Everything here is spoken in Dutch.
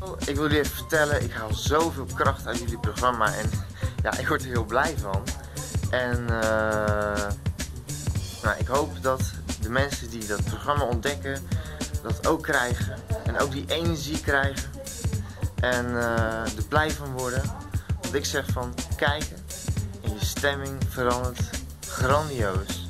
Ik wil jullie even vertellen, ik haal zoveel kracht uit jullie programma en ja, ik word er heel blij van. En nou, ik hoop dat de mensen die dat programma ontdekken, dat ook krijgen. En ook die energie krijgen. En er blij van worden. Want ik zeg van, kijken en je stemming verandert grandioos.